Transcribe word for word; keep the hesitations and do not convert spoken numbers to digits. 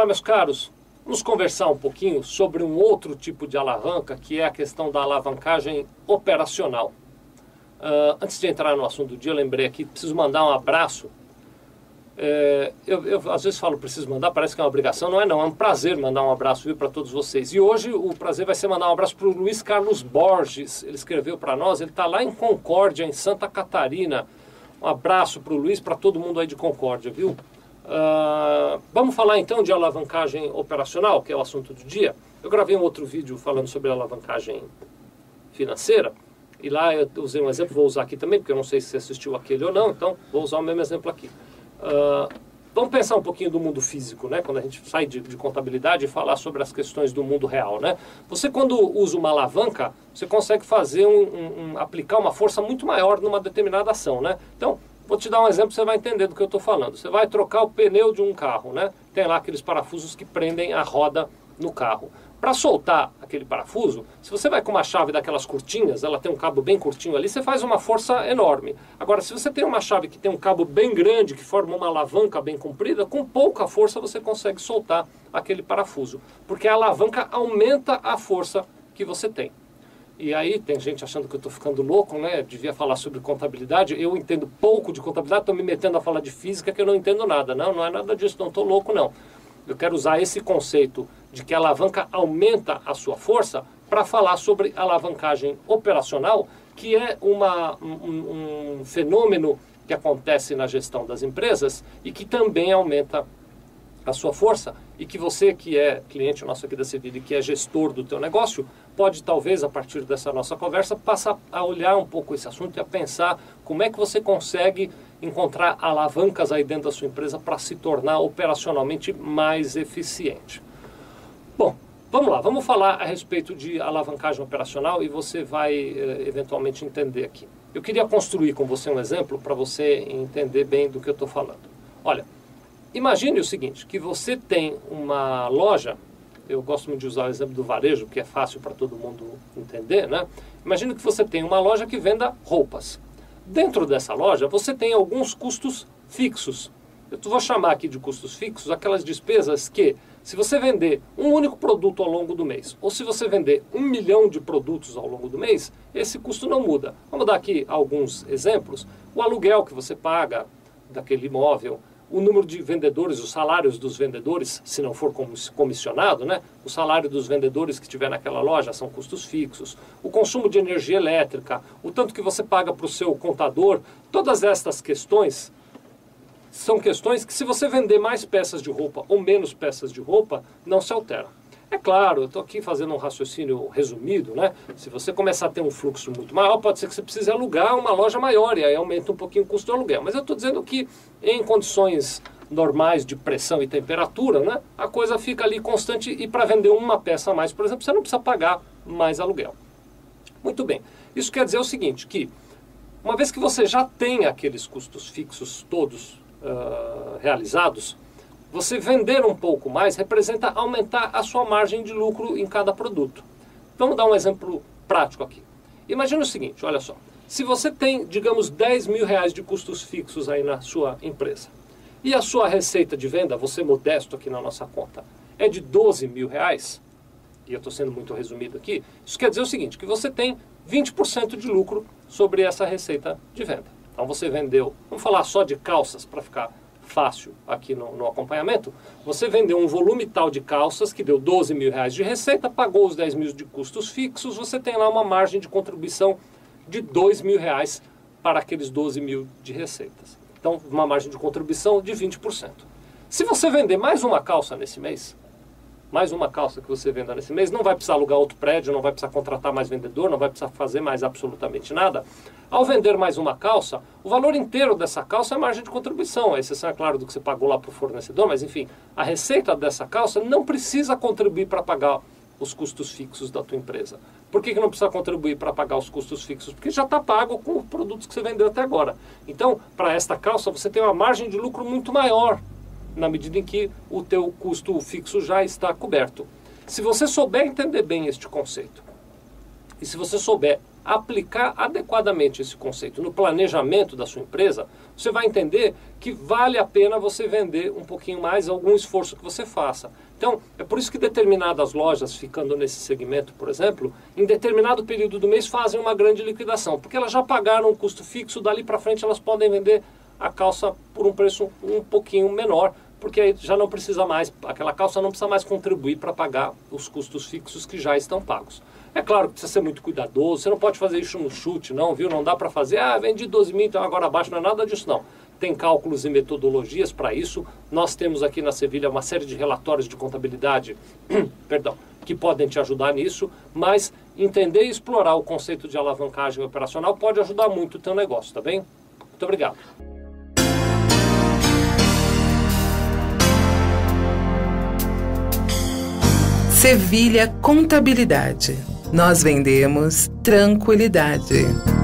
Olá, meus caros. Vamos conversar um pouquinho sobre um outro tipo de alavanca, que é a questão da alavancagem operacional. Uh, antes de entrar no assunto do dia, eu lembrei aqui, preciso mandar um abraço. É, eu, eu às vezes falo preciso mandar, parece que é uma obrigação, não é não, é um prazer mandar um abraço para todos vocês. E hoje o prazer vai ser mandar um abraço para o Luiz Carlos Borges. Ele escreveu para nós, ele está lá em Concórdia, em Santa Catarina. Um abraço para o Luiz, para todo mundo aí de Concórdia, viu? Uh, vamos falar então de alavancagem operacional, que é o assunto do dia. Eu gravei um outro vídeo falando sobre alavancagem financeira, e lá eu usei um exemplo, vou usar aqui também, porque eu não sei se você assistiu aquele ou não, então vou usar o mesmo exemplo aqui. Uh, vamos pensar um pouquinho do mundo físico, né? Quando a gente sai de, de contabilidade e falar sobre as questões do mundo real, né? Você, quando usa uma alavanca, você consegue fazer um, um, um, aplicar uma força muito maior numa determinada ação, né? Então, vou te dar um exemplo, você vai entender do que eu estou falando. Você vai trocar o pneu de um carro, né? Tem lá aqueles parafusos que prendem a roda no carro. Para soltar aquele parafuso, se você vai com uma chave daquelas curtinhas, ela tem um cabo bem curtinho ali, você faz uma força enorme. Agora, se você tem uma chave que tem um cabo bem grande, que forma uma alavanca bem comprida, com pouca força você consegue soltar aquele parafuso. Porque a alavanca aumenta a força que você tem. E aí tem gente achando que eu estou ficando louco, né? Eu devia falar sobre contabilidade. Eu entendo pouco de contabilidade, estou me metendo a falar de física que eu não entendo nada. Não, não é nada disso, não estou louco não. Eu quero usar esse conceito de que a alavanca aumenta a sua força para falar sobre alavancagem operacional, que é uma, um, um fenômeno que acontece na gestão das empresas e que também aumenta a sua força, e que você que é cliente nosso aqui da Cevira e que é gestor do teu negócio, pode talvez a partir dessa nossa conversa passar a olhar um pouco esse assunto e a pensar como é que você consegue encontrar alavancas aí dentro da sua empresa para se tornar operacionalmente mais eficiente. Bom, vamos lá, vamos falar a respeito de alavancagem operacional e você vai eh, eventualmente entender aqui. Eu queria construir com você um exemplo para você entender bem do que eu estou falando. Olha, imagine o seguinte, que você tem uma loja, eu gosto muito de usar o exemplo do varejo, que é fácil para todo mundo entender, né? Imagine que você tem uma loja que venda roupas. Dentro dessa loja, você tem alguns custos fixos. Eu vou chamar aqui de custos fixos aquelas despesas que, se você vender um único produto ao longo do mês, ou se você vender um milhão de produtos ao longo do mês, esse custo não muda. Vamos dar aqui alguns exemplos. O aluguel que você paga daquele imóvel, o número de vendedores, os salários dos vendedores, se não for comissionado, né? O salário dos vendedores que tiver naquela loja são custos fixos. O consumo de energia elétrica, o tanto que você paga para o seu contador, todas estas questões são questões que, se você vender mais peças de roupa ou menos peças de roupa, não se alteram. É claro, eu estou aqui fazendo um raciocínio resumido, né? Se você começar a ter um fluxo muito maior, pode ser que você precise alugar uma loja maior e aí aumenta um pouquinho o custo do aluguel. Mas eu estou dizendo que em condições normais de pressão e temperatura, né, a coisa fica ali constante e para vender uma peça a mais, por exemplo, você não precisa pagar mais aluguel. Muito bem. Isso quer dizer o seguinte, que uma vez que você já tem aqueles custos fixos todos uh, realizados, você vender um pouco mais representa aumentar a sua margem de lucro em cada produto. Vamos dar um exemplo prático aqui. Imagina o seguinte, olha só. Se você tem, digamos, dez mil reais de custos fixos aí na sua empresa, e a sua receita de venda, você modesto aqui na nossa conta, é de doze mil reais, e eu estou sendo muito resumido aqui, isso quer dizer o seguinte, que você tem vinte por cento de lucro sobre essa receita de venda. Então você vendeu, vamos falar só de calças para ficar fácil aqui no, no acompanhamento, você vendeu um volume tal de calças que deu doze mil reais de receita, pagou os dez mil de custos fixos, você tem lá uma margem de contribuição de dois mil reais para aqueles doze mil de receitas. Então, uma margem de contribuição de vinte por cento. Se você vender mais uma calça nesse mês, mais uma calça que você venda nesse mês, não vai precisar alugar outro prédio, não vai precisar contratar mais vendedor, não vai precisar fazer mais absolutamente nada. Ao vender mais uma calça, o valor inteiro dessa calça é margem de contribuição. A exceção, é claro, do que você pagou lá para o fornecedor, mas enfim, a receita dessa calça não precisa contribuir para pagar os custos fixos da tua empresa. Por que que não precisa contribuir para pagar os custos fixos? Porque já está pago com os produtos que você vendeu até agora. Então, para esta calça, você tem uma margem de lucro muito maior, na medida em que o teu custo fixo já está coberto. Se você souber entender bem este conceito, e se você souber aplicar adequadamente esse conceito no planejamento da sua empresa, você vai entender que vale a pena você vender um pouquinho mais, algum esforço que você faça. Então, é por isso que determinadas lojas, ficando nesse segmento, por exemplo, em determinado período do mês fazem uma grande liquidação, porque elas já pagaram um custo fixo, dali para frente elas podem vender a calça por um preço um pouquinho menor, porque aí já não precisa mais, aquela calça não precisa mais contribuir para pagar os custos fixos que já estão pagos. É claro que precisa ser muito cuidadoso, você não pode fazer isso no chute, não, viu? Não dá para fazer, ah, vendi doze mil, então agora abaixo, não é nada disso, não. Tem cálculos e metodologias para isso. Nós temos aqui na Sevilha uma série de relatórios de contabilidade, perdão, que podem te ajudar nisso, mas entender e explorar o conceito de alavancagem operacional pode ajudar muito o teu negócio, tá bem? Muito obrigado. Sevilha Contabilidade. Nós vendemos tranquilidade.